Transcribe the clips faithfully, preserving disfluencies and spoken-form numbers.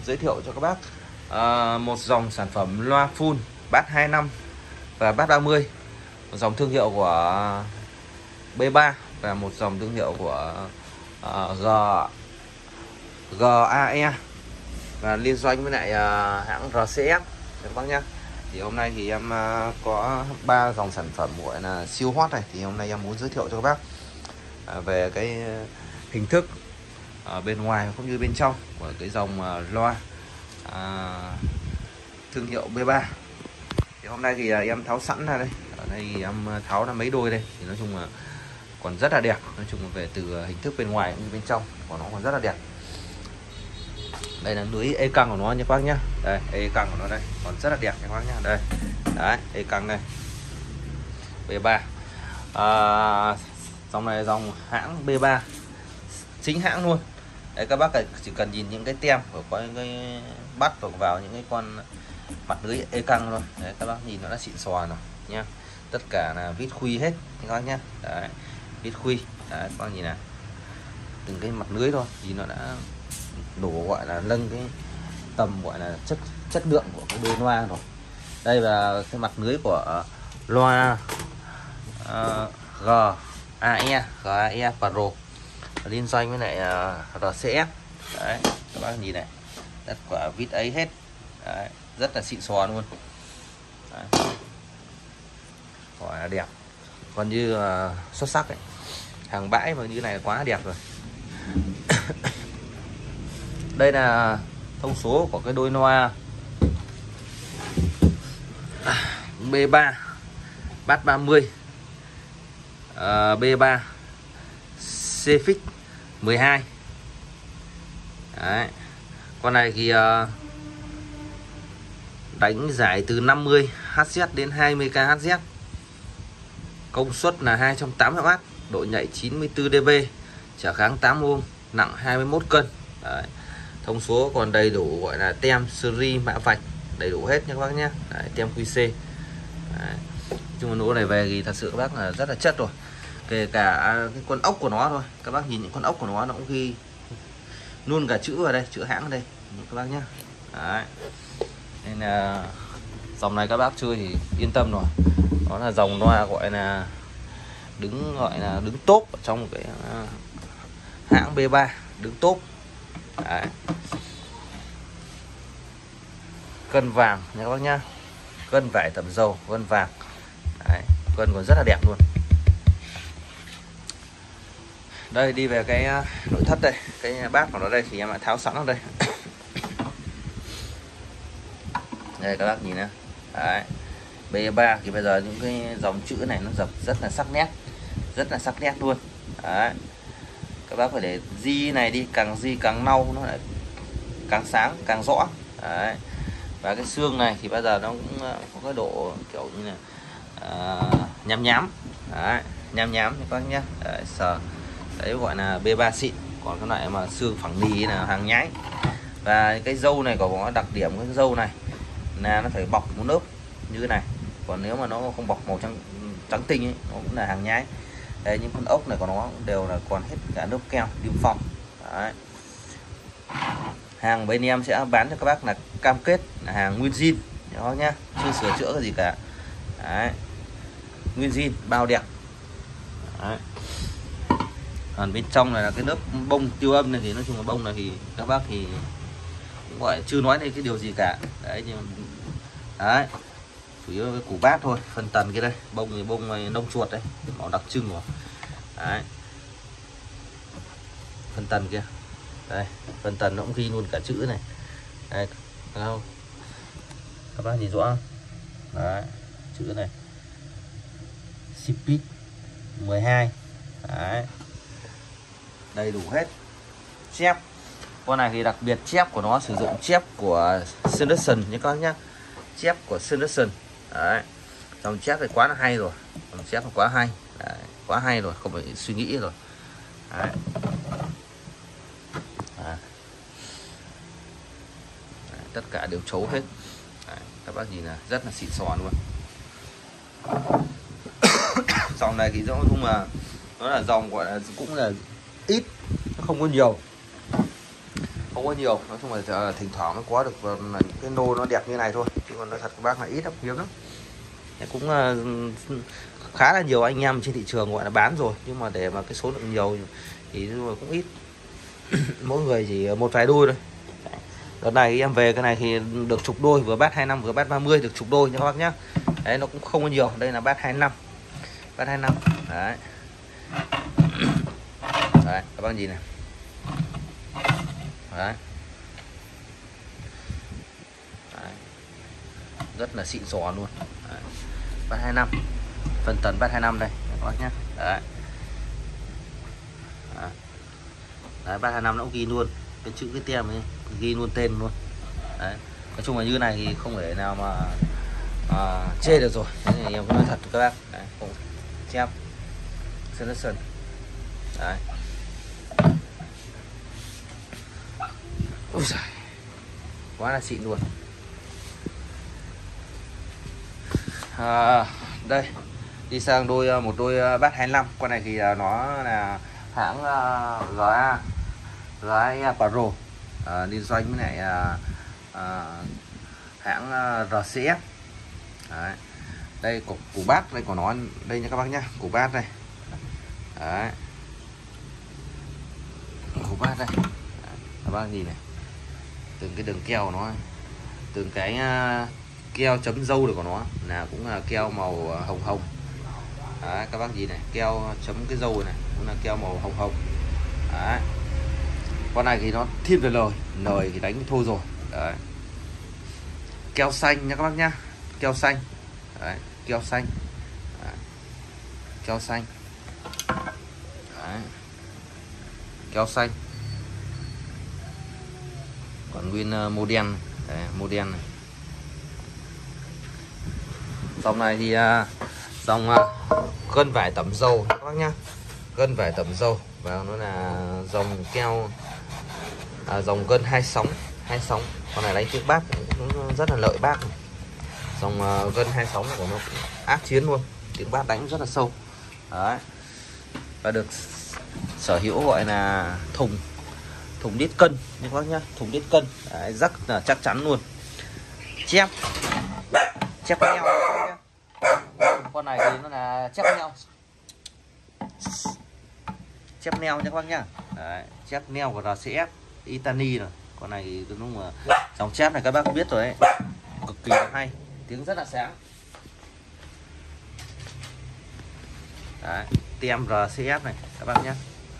giới thiệu cho các bác à, một dòng sản phẩm loa full bass hai năm và bass ba mươi, một dòng thương hiệu của bê ba và một dòng thương hiệu của uh, G GAE và liên doanh với lại uh, hãng rờ xê ép các bác nhá. Thì hôm nay thì em uh, có ba dòng sản phẩm gọi là siêu hot này, thì hôm nay em muốn giới thiệu cho các bác uh, về cái hình thức ở bên ngoài cũng như bên trong của cái dòng uh, loa uh, thương hiệu bê ba. Thì hôm nay thì uh, em tháo sẵn ra đây, ở đây thì em tháo ra mấy đôi đây, thì nói chung là còn rất là đẹp. Nói chung là về từ hình thức bên ngoài cũng như bên trong của nó còn rất là đẹp. Đây là lưới e căng của nó nha các bác nhá. Đây, e căng của nó đây còn rất là đẹp nha các bác nhá. Đây, đấy, e căng đây, bê ba. À, dòng này dòng hãng bê ba, chính hãng luôn. Đấy, các bác chỉ cần nhìn những cái tem của có những cái bắt vào những cái con mặt lưới e căng thôi. Đấy, các bác nhìn nó đã xịn sò rồi nhá. Tất cả là vít khuy hết các bác nhá. Đấy, vít khuy. Đấy, các bác nhìn này, từng cái mặt lưới thôi thì nó đã đủ gọi là nâng cái tầm gọi là chất chất lượng của cái đôi loa rồi. Đây là cái mặt lưới của loa uh, GAE GAE Pro liên doanh với lại uh, rờ xê ép. Đấy, các bác nhìn này, tất cả vít ấy hết. Đấy, rất là xịn sò luôn. Đấy, gọi là đẹp, còn như uh, xuất sắc ấy. Hàng bãi mà như này quá đẹp rồi. Đây là thông số của cái đôi loa bê ba bass ba mươi uh, bê ba Cefix mười hai. Đấy, con này thì uh, đánh giải từ năm mươi héc đến hai mươi ki héc, công suất là hai trăm tám mươi oát, độ nhạy chín mươi tư dB, trở kháng tám ohm, nặng hai mươi mốt cân. Đấy, thông số còn đầy đủ, gọi là tem series, mã vạch đầy đủ hết nha các bác nhé. Đấy, tem quy xê. Đấy, chung là nỗ này về thì thật sự các bác là rất là chất rồi. Kể cả cái con ốc của nó thôi, các bác nhìn những con ốc của nó nó cũng ghi luôn cả chữ ở đây, chữ hãng ở đây các bác nhé. Đấy, nên là dòng này các bác chơi thì yên tâm rồi. Đó là dòng loa gọi là đứng gọi là đứng top ở trong cái uh, hãng bê ba, đứng top. Đấy, cân vàng nha các bác nhá, cân vải tẩm dầu, cân vàng. Đấy, cân còn rất là đẹp luôn. Đây, đi về cái nội thất đây, cái bát của nó đây thì em đã tháo sẵn ở đây. Đây các bác nhìn nhá. Đấy, bê ba thì bây giờ những cái dòng chữ này nó dập rất là sắc nét, rất là sắc nét luôn. Đấy, các bác phải để di này đi, càng di càng nâu nó lại càng sáng, càng rõ. Đấy, và cái xương này thì bây giờ nó cũng có cái độ kiểu như là uh, nhám nhám. Đấy, nhám nhám các bác nhá. Đấy, sờ đấy gọi là bê ba xịn. Còn cái loại mà xương phẳng nì là hàng nhái. Và cái dâu này có có đặc điểm, cái dâu này là nó phải bọc một lớp như thế này, còn nếu mà nó không bọc màu trắng trắng tinh ấy, nó cũng là hàng nhái. Đây, những con ốc này của nó cũng đều là còn hết cả lớp keo niêm phong. Đấy, hàng bên em sẽ bán cho các bác là cam kết là hàng nguyên zin đó nhá, chưa sửa chữa cái gì cả. Đấy, nguyên zin bao đẹp. Đấy, còn bên trong này là cái lớp bông tiêu âm này, thì nói chung là bông này thì các bác thì cũng gọi chưa nói đến cái điều gì cả. Đấy, nhưng đấy, chủ yếu cái củ bát thôi. Phần tần kia đây, bông thì bông này nông chuột đấy, màu đặc trưng rồi. Đấy, phần tần kia đây, phần tần nó cũng ghi luôn cả chữ này. Đây, thấy không? Các bác nhìn rõ không? Đấy, chữ này Cefix mười hai. Đấy, đầy đủ hết. Chép con này thì đặc biệt, chép của nó sử dụng chép của Sanderson nhé các bác nhá, chép của Sanderson. Đấy, dòng chép thì quá là hay rồi, dòng chép là quá hay. Đấy, quá hay rồi, không phải suy nghĩ rồi. Đấy. Đấy, tất cả đều chấu hết. Đấy, các bác nhìn là rất là xịn sò luôn. Dòng này thì rõ không, mà nó là dòng gọi là cũng là ít, nó không có nhiều. không có nhiều, nói chung là thỉnh thoảng nó có được những cái nô nó đẹp như này thôi, chứ còn nói thật các bác là ít lắm, hiếm lắm. Cũng uh, khá là nhiều anh em trên thị trường gọi là bán rồi, nhưng mà để mà cái số lượng nhiều thì cũng ít. Mỗi người chỉ một vài đôi thôi. Đợt này em về cái này thì được chục đôi, vừa bát hai mươi lăm vừa bát ba mươi, được chục đôi nha các bác nhá. Đấy, nó cũng không có nhiều. Đây là bát hai mươi lăm, bát hai mươi lăm. Đấy. Đấy, các bác nhìn này. Đấy. Đấy. Rất là xịn sò luôn. Đấy. Bát hai mươi lăm, phân tần bát hai mươi lăm đây các bác nhá. Đấy. Đấy. Đấy, bát hai mươi lăm nó cũng ghi luôn cái chữ cái tem ấy, ghi luôn tên luôn. Đấy. Nói chung là như này thì không thể nào mà à, chê được rồi. Thế thì em nói thật các bác. Đấy, không chép sơn đất sơn. Đấy. Ôi giời, quá là xịn luôn. À, đây đi sang đôi một đôi bát hai mươi lăm. Con này thì nó là hãng uh, giê a giê a Pro, à, liên doanh với lại à, à, hãng uh, rờ xê ép. Đấy. Đây cục củ bát đây của nó đây nha các bác nhá, củ bát đây. Đấy. Củ bát đây. Đấy. Các bác nhìn này, từng cái đường keo nó, từng cái uh, keo chấm dâu của nó là cũng là keo màu hồng hồng. Đấy, các bác nhìn này, keo chấm cái dâu này cũng là keo màu hồng hồng. Đấy. Con này thì nó thiên về lời, lời thì đánh thôi rồi. Đấy. Keo xanh nha các bác nhá, keo xanh. Đấy, keo xanh. Đấy. Keo xanh. Đấy. Keo xanh. Còn nguyên uh, mô đen, đấy, mô đen này. Dòng này thì uh, dòng uh, gân vải tẩm dầu các bác nhá, gân vải tẩm dầu, và nó là dòng keo à, dòng gân hai sóng, hai sóng. Con này đánh tiếng bát cũng rất là lợi bác. Dòng uh, gân hai sóng của nó ác chiến luôn, tiếng bát đánh rất là sâu. Đấy. Và được sở hữu gọi là thùng thùng đít cân như các bác nhá, thùng đít cân. Đấy, rất là chắc chắn luôn. Chép chép neo. Con này thì nó là chép neo, chép neo nha các bác nhá. Đấy, chép neo của rờ xê ép Italy rồi. Con này thì đúng mà dòng chép này các bác biết rồi đấy, cực kỳ hay, tiếng rất là sáng. Đấy, tem rờ xê ép này các bác nhé.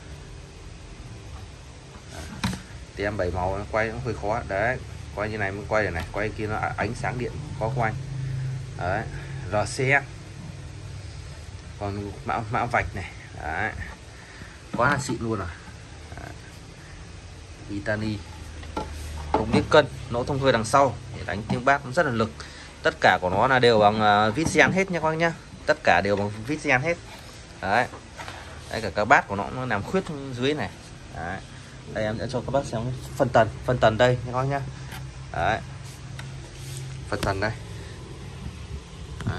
Tem bảy màu quay nó hơi khó. Đấy, quay như này mới quay này, này quay kia nó ánh sáng điện khó quay. Đấy, rờ xê ép. Còn mã mã vạch này. Đấy, quá là xịn luôn rồi. Đấy. Italy, thùng đít cân, nỗ thông hơi đằng sau để đánh tiếng bát rất là lực. Tất cả của nó là đều bằng uh, vít gen hết nha các bác nhá, tất cả đều bằng vít gen hết. Đấy, đây cả các bát của nó nó làm khuyết dưới này. Đấy. Đây em sẽ cho các bác xem phân tần, phân tần đây nha các bác nhá. Đấy, phân tần đây. Đấy.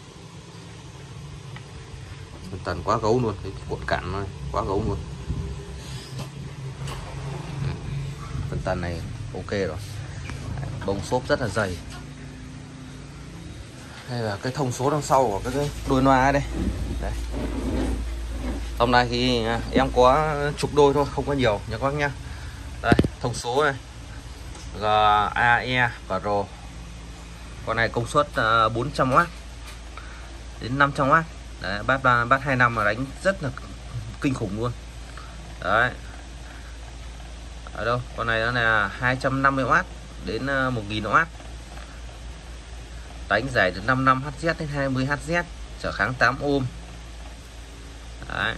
Phân tần quá gấu luôn, cái cuộn cạn nó quá gấu luôn. Phân tần này ok rồi. Đấy, bông xốp rất là dày. Đây là cái thông số đằng sau của cái đôi loa đây. Đấy. Hôm nay thì em có chục đôi thôi, không có nhiều nha các bác nhá. Đây, thông số này giê a e Pro. Con này công suất bốn trăm oát đến năm trăm oát. Đấy, bát bát hai mươi lăm mà đánh rất là kinh khủng luôn. Đấy. Ở đâu? Con này nó là hai trăm năm mươi oát đến một nghìn oát. Đánh giải từ năm mươi lăm héc đến hai mươi héc, trở kháng tám ohm. Đấy.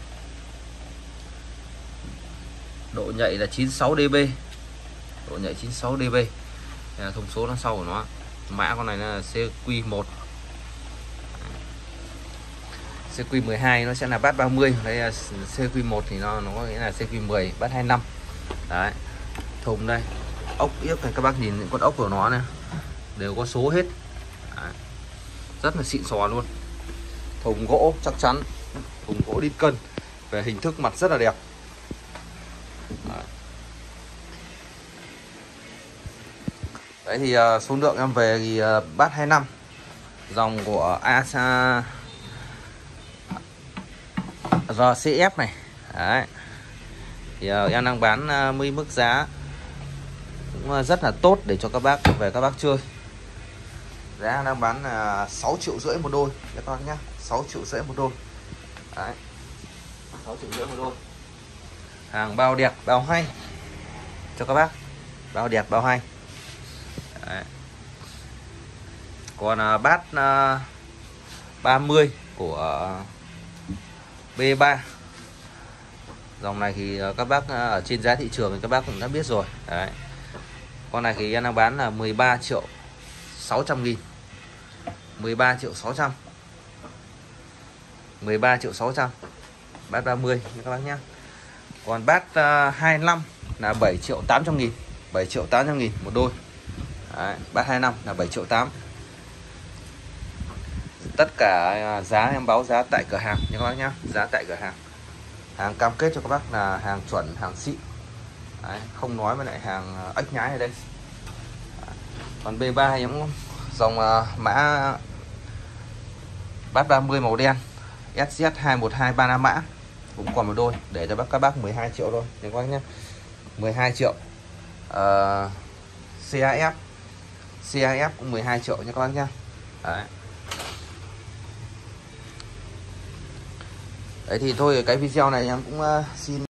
Độ nhạy là chín mươi sáu đê bê. Độ nhạy chín mươi sáu đê bê. Đây là thông số đằng sau của nó. Mã con này là xê quy một. xê quy mười hai nó sẽ là bát ba mươi. Đây là xê quy một thì nó nó có nghĩa là xê quy mười, bát hai mươi lăm. Đấy. Thùng đây. Ốc yếc này các bác nhìn những con ốc của nó này đều có số hết. Đấy. Rất là xịn sò luôn. Thùng gỗ chắc chắn, thùng gỗ đít cân, về hình thức mặt rất là đẹp. Đấy. Đấy thì uh, số lượng em về thì uh, bát hai năm dòng của Asa rờ xê ép này. Đấy. Thì uh, em đang bán uh, với mức giá cũng uh, rất là tốt để cho các bác về các bác chơi. Giá đang bán là uh, sáu triệu rưỡi một đôi các bác nhá, sáu triệu rưỡi một đôi. Đấy. sáu triệu rưỡi một đôi. Hàng bao đẹp, bao hay cho các bác. Bao đẹp, bao hay. Đấy. Còn uh, bát uh, ba mươi của B ba. Dòng này thì uh, các bác uh, ở trên giá thị trường thì các bác cũng đã biết rồi. Đấy. Con này thì em đang bán là mười ba triệu sáu trăm nghìn. mười ba triệu sáu trăm. mười ba triệu sáu trăm. Bát ba mươi nha các bác nhé. Còn bát uh, hai mươi lăm là bảy triệu tám trăm nghìn. bảy triệu tám trăm nghìn một đôi. Đấy, bát hai mươi lăm là bảy triệu tám. Tất cả giá em báo giá tại cửa hàng nha các bác nhé. Giá tại cửa hàng. Hàng cam kết cho các bác là hàng chuẩn, hàng xịn. Đấy, không nói với lại hàng ếch nhái ở đây. Đấy. Còn B ba em cũng dòng uh, mã bát ba mươi màu đen S Z hai một hai ba năm mã cũng còn một đôi để cho bác các bác mười hai triệu thôi nha các bác nhé. mười hai triệu. uh, xê a ép xê a ép cũng mười hai triệu nha các bác nhé. Đấy. Đấy thì thôi cái video này em cũng uh, xin